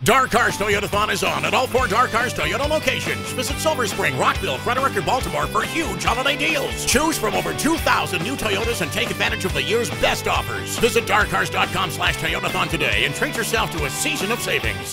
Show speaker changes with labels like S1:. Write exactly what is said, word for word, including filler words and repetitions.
S1: DARCARS Toyotathon is on at all four DARCARS Toyota locations. Visit Silver Spring, Rockville, Frederick, or Baltimore for huge holiday deals. Choose from over two thousand new Toyotas and take advantage of the year's best offers. Visit darcars dot com slash Toyotathon today and treat yourself to a season of savings.